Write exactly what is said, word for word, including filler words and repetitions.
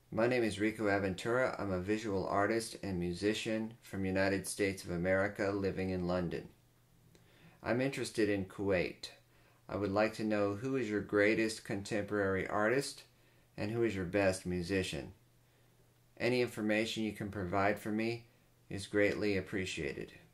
My name is Rico Aventura. I'm a visual artist and musician from United States of America living in London. I'm interested in Kuwait. I would like to know who is your greatest contemporary artist and who is your best musician. Any information you can provide for me is greatly appreciated.